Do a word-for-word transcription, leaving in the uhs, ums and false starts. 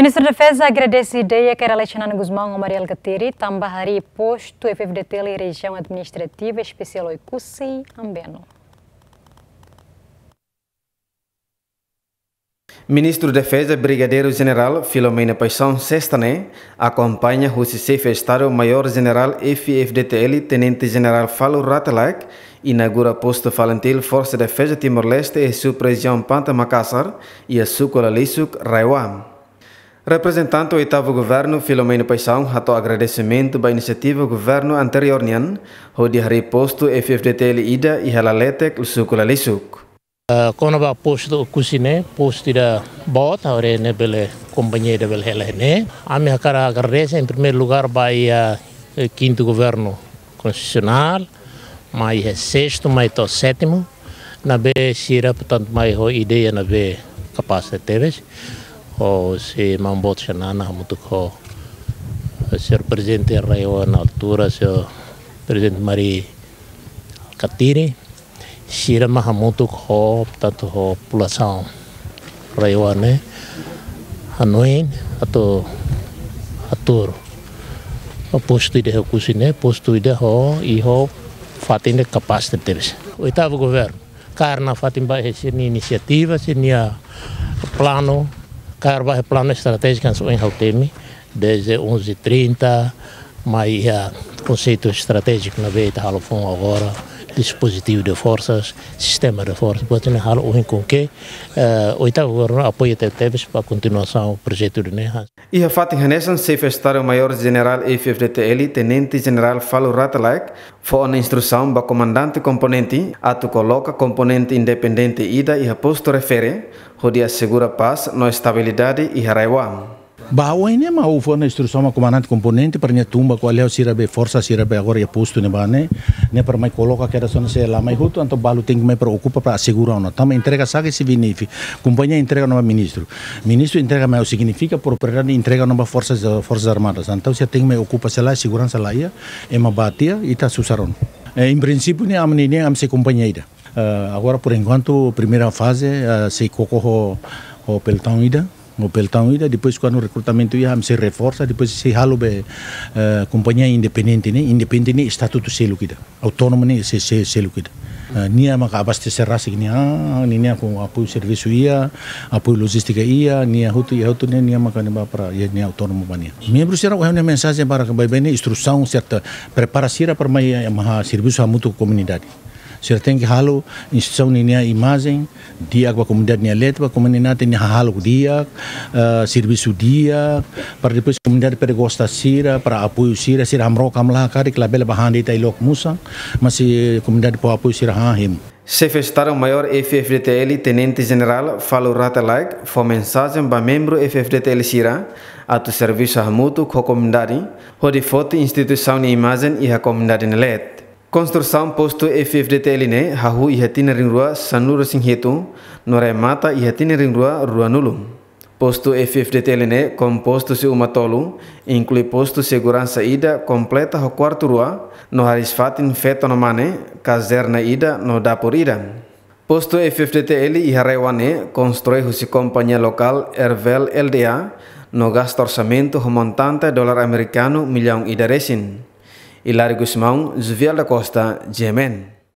Ministro da Defesa agradece a ideia que era Alexandre Guzmão Mariel Gateri, também hari posto F F D T e região administrativa especial Oicusi, Ambeno. Ministro da Defesa, Brigadeiro-General Filomena Paixão Sestane, acompanha o chefe de Estado-Maior-General F F D T L, Tenente-General Falo Ratalak, inaugura posto falantil Força de Defesa Timor-Leste e sua região Panta Macassar e a Sucola Lisuk, Raiwam. Representante do oitavo governo, Filomena Paixão, ratou agradecimento da iniciativa do governo anterior, onde hari posto F F D T L Ida e Halaletek, Sucola Lisuk. Quando va posto kusine posto da bot ore ne bele companhia da bele helene a minha cara agradece em primeiro lugar vai a quinto governo constitucional mais é sexto mais to sétimo na be sira portanto mais ho ideia na be capacidade teves o se mambot chanana muito ko ser presidente Raio na altura ser presidente Mari Gateri Sira mahamutu ko portanto ho população raiwane Hanoi atau atur posto de recursos posto de ho e ho fatin de capacidade deles oitavo governo karena fatin ba ini inisiativa senia plano karba plano estratégico kan so em Hautemi desde onze e trinta mas conceito estratégico na veita halofon agora dispositivo de forças, sistema de forças, pode ter halo o com que o oitavo governo apoia teves para a continuação do projeto de Neha. E a Fatin Hanesan, chefe de Estado-Maior-General F F D T L, Tenente-General Falo Ratalak, foi uma instrução para o comandante componente a tu coloca componente independente ida e a posto refere, onde assegura paz, na estabilidade e a raiwam. Bahwa ini mah ufo na instrução ma comandante componente para nya tumba ko aleo sira be força sira be agora ya posto ne bane ne para mai coloca que era só se lá mai huto anto balu tem que me preocupa para assegurar não tama entrega sabe se vinifi companhia entrega no ministro ministro entrega mais significa propriedade entrega no forças forças armadas então se tem que me ocupa se lá segurança lá ia é uma batia e tá susaron em princípio ne amni ne am se companhia agora por enquanto primeira fase se coco o pelotão ida o pelotão ida, depois quando o recrutamento ia se reforça, depois se halo be uh, companhia independente, né? Independente né? Estatuto selo kita, autônomo né? Se se selo kita. Uh, nia maka abastecer rasa nia, nia com apoio serviço ia, apoio logística ia, nia hutu ia hutu nia maka neba para nia autônomo bania. Membros será o uma mensagem para que bem instrução certa preparação para mais maha serviço a mútuo comunidade. Você tem que halo instrução niya imagem dia com a comunidade niya letra, a comunidade niya halo dia, uh, serviço dia, para depois a comunidade pode gostar sira, para apoio sira, sira amro kamlah kari klabel bahan dita ilok musang, mas a comunidade pode apoio sira hahim. Chefe de Estado-Maior F F D T L, Tenente-General Falo Ratalak, foi mensagem para membro F F D T L Sira, a tu serviço a mútuo com a comunidade, onde foto instituição de imagem e a comunidade nelet. Construção posto F F D T L ne hahu ihatina ringrua sanuru singhetu nore mata ihatina ringrua ruanulu. Posto F F D T L ne composto se uma tolu inclui posto segurança ida completa ho quarto rua no haris fatin feto no mane caserna ida no dapur ida. Posto F F D T L e Harewane constrói husi companhia local Ervel L D A no gasto orçamento montante dólar americano milhão ida resin. Hilário Guzmão, Zuvial da Costa, Yemen.